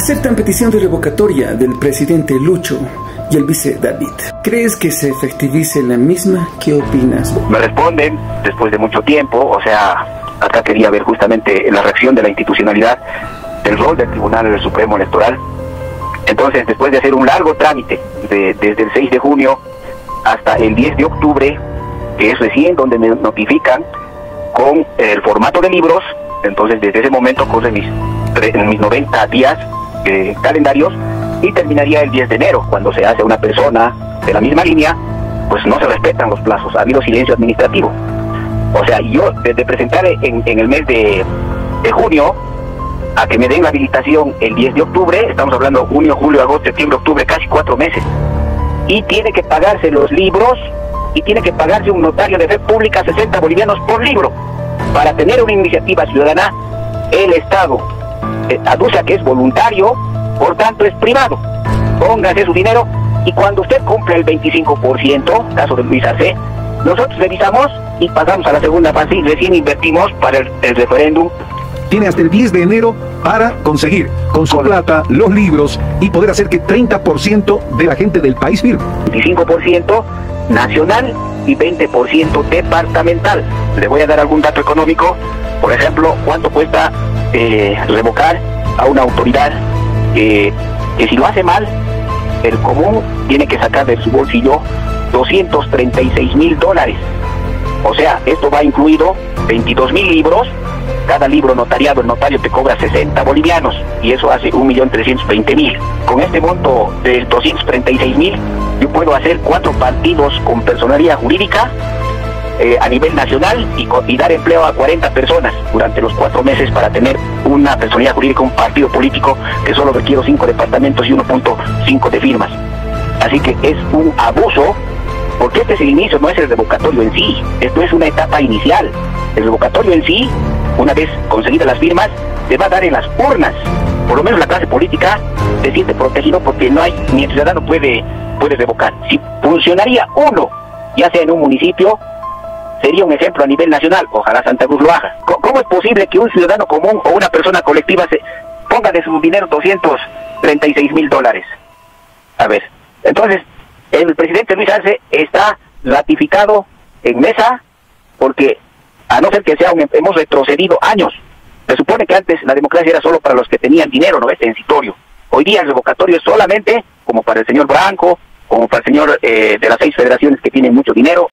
Aceptan petición de revocatoria del presidente Lucho y el vice David. ¿Crees que se efectivice la misma? ¿Qué opinas? Me responden después de mucho tiempo, o sea, acá quería ver justamente la reacción de la institucionalidad del rol del Tribunal Supremo Electoral. Entonces, después de hacer un largo trámite desde el 6 de junio hasta el 10 de octubre, que es recién donde me notifican con el formato de libros, entonces desde ese momento corren mis 90 días calendarios y terminaría el 10 de enero, cuando se hace una persona de la misma línea, pues no se respetan los plazos, ha habido silencio administrativo. O sea, yo desde presentar en el mes de junio a que me den la habilitación el 10 de octubre, estamos hablando junio, julio, agosto, septiembre, octubre, casi 4 meses. Y tiene que pagarse los libros y tiene que pagarse un notario de fe pública 60 bolivianos por libro. Para tener una iniciativa ciudadana, el Estado aduce a que es voluntario, por tanto es privado. Póngase su dinero y cuando usted cumple el 25%, caso de Luis Arce, nosotros revisamos y pasamos a la segunda fase y recién invertimos para el referéndum. Tiene hasta el 10 de enero para conseguir con su plata los libros y poder hacer que 30% de la gente del país firme. 25% nacional y 20% departamental. Le voy a dar algún dato económico. Por ejemplo, ¿cuánto cuesta revocar a una autoridad que si lo hace mal, el común tiene que sacar de su bolsillo $236,000? O sea, esto va incluido 22,000 libros. Cada libro notariado, el notario te cobra 60 bolivianos y eso hace 1.320.000. Con este monto de 236,000, yo puedo hacer 4 partidos con personería jurídica a nivel nacional y dar empleo a 40 personas durante los 4 meses para tener una personería jurídica, un partido político que solo requiere 5 departamentos y 1.5 de firmas. Así que es un abuso, porque este es el inicio, no es el revocatorio en sí, esto es una etapa inicial. El revocatorio en sí, una vez conseguidas las firmas, se va a dar en las urnas. Por lo menos la clase política se siente protegido porque no hay, ni el ciudadano puede revocar. Si funcionaría uno, ya sea en un municipio, sería un ejemplo a nivel nacional. Ojalá Santa Cruz lo haga. ¿Cómo es posible que un ciudadano común o una persona colectiva se ponga de su dinero $236,000? A ver, entonces, el presidente Luis Arce está ratificado en mesa porque, a no ser que hemos retrocedido años. Se supone que antes la democracia era solo para los que tenían dinero, no es censitorio. Hoy día el revocatorio es solamente como para el señor Branco, como para el señor de las 6 federaciones que tienen mucho dinero.